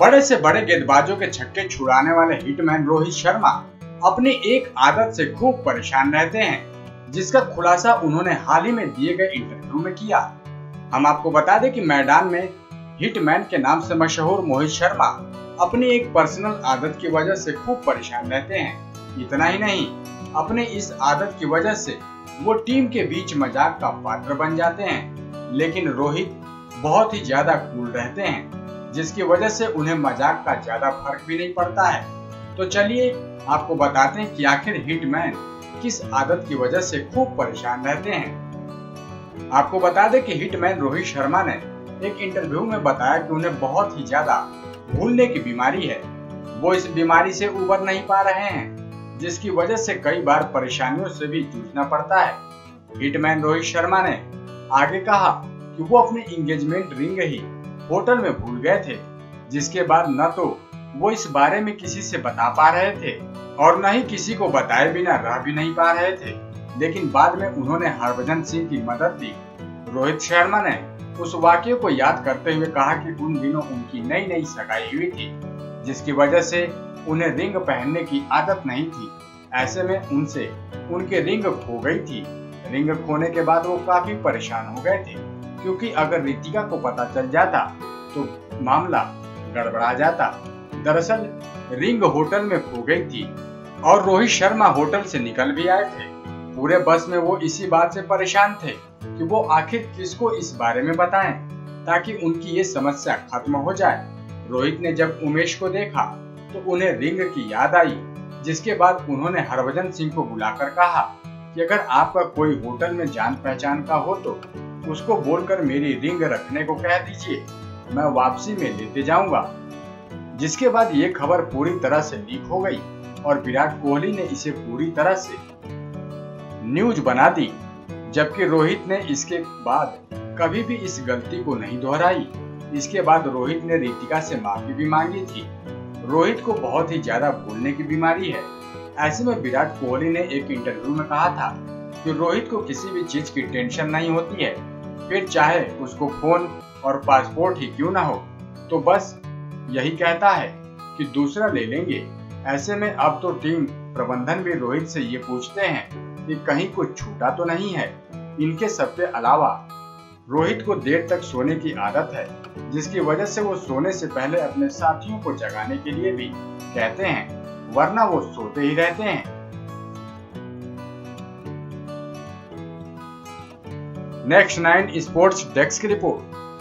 बड़े से बड़े गेंदबाजों के छक्के छुड़ाने वाले हिटमैन रोहित शर्मा अपनी एक आदत से खूब परेशान रहते हैं, जिसका खुलासा उन्होंने हाल ही में दिए गए इंटरव्यू में किया। हम आपको बता दें कि मैदान में हिटमैन के नाम से मशहूर मोहित शर्मा अपनी एक पर्सनल आदत की वजह से खूब परेशान रहते हैं। इतना ही नहीं, अपने इस आदत की वजह से वो टीम के बीच मजाक का पात्र बन जाते हैं। लेकिन रोहित बहुत ही ज्यादा कूल रहते हैं, जिसकी वजह से उन्हें मजाक का ज्यादा फर्क भी नहीं पड़ता है। तो चलिए आपको बताते हैं कि आखिर हिटमैन किस आदत की वजह से खूब परेशान रहते हैं। आपको बता दें कि हिटमैन रोहित शर्मा ने एक इंटरव्यू में बताया कि उन्हें बहुत ही ज्यादा भूलने की बीमारी है। वो इस बीमारी से उबर नहीं पा रहे हैं, जिसकी वजह से कई बार परेशानियों से भी जूझना पड़ता है। हिटमैन रोहित शर्मा ने आगे कहा कि वो अपनी एंगेजमेंट रिंग ही होटल में भूल गए थे, जिसके बाद न तो वो इस बारे में किसी से बता पा रहे थे और न ही किसी को बताए बिना रह भी नहीं पा रहे थे। लेकिन बाद में उन्होंने हरभजन सिंह की मदद दी। रोहित शर्मा ने उस वाकये को याद करते हुए कहा कि उन दिनों उनकी नई नई सगाई हुई थी, जिसकी वजह से उन्हें रिंग पहनने की आदत नहीं थी। ऐसे में उनसे उनकी रिंग खो गई थी। रिंग खोने के बाद वो काफी परेशान हो गए थे, क्योंकि अगर रितिका को पता चल जाता तो मामला गड़बड़ा जाता। दरअसल रिंग होटल में खो गई थी और रोहित शर्मा होटल से निकल भी आए थे। पूरे बस में वो इसी बात से परेशान थे कि वो आखिर किसको इस बारे में बताएं ताकि उनकी ये समस्या खत्म हो जाए। रोहित ने जब उमेश को देखा तो उन्हें रिंग की याद आई, जिसके बाद उन्होंने हरभजन सिंह को बुलाकर कहा कि अगर आपका कोई होटल में जान पहचान का हो तो उसको बोलकर मेरी रिंग रखने को कह दीजिए, मैं वापसी में लेते जाऊंगा। जिसके बाद ये खबर पूरी तरह से लीक हो गई और विराट कोहली ने इसे पूरी तरह से न्यूज बना दी, जबकि रोहित ने इसके बाद कभी भी इस गलती को नहीं दोहराई। इसके बाद रोहित ने रितिका से माफी भी मांगी थी। रोहित को बहुत ही ज्यादा भूलने की बीमारी है। ऐसे में विराट कोहली ने एक इंटरव्यू में कहा था कि रोहित को किसी भी चीज की टेंशन नहीं होती है, फिर चाहे उसको फोन और पासपोर्ट ही क्यों ना हो, तो बस यही कहता है कि दूसरा ले लेंगे। ऐसे में अब तो टीम प्रबंधन भी रोहित से ये पूछते हैं कि कहीं कुछ छूटा तो नहीं है। इनके सबके अलावा रोहित को देर तक सोने की आदत है, जिसकी वजह से वो सोने से पहले अपने साथियों को जगाने के लिए भी कहते हैं, वरना वो सोते ही रहते हैं। नेक्स्ट 9 स्पोर्ट्स डेस्क की रिपोर्ट।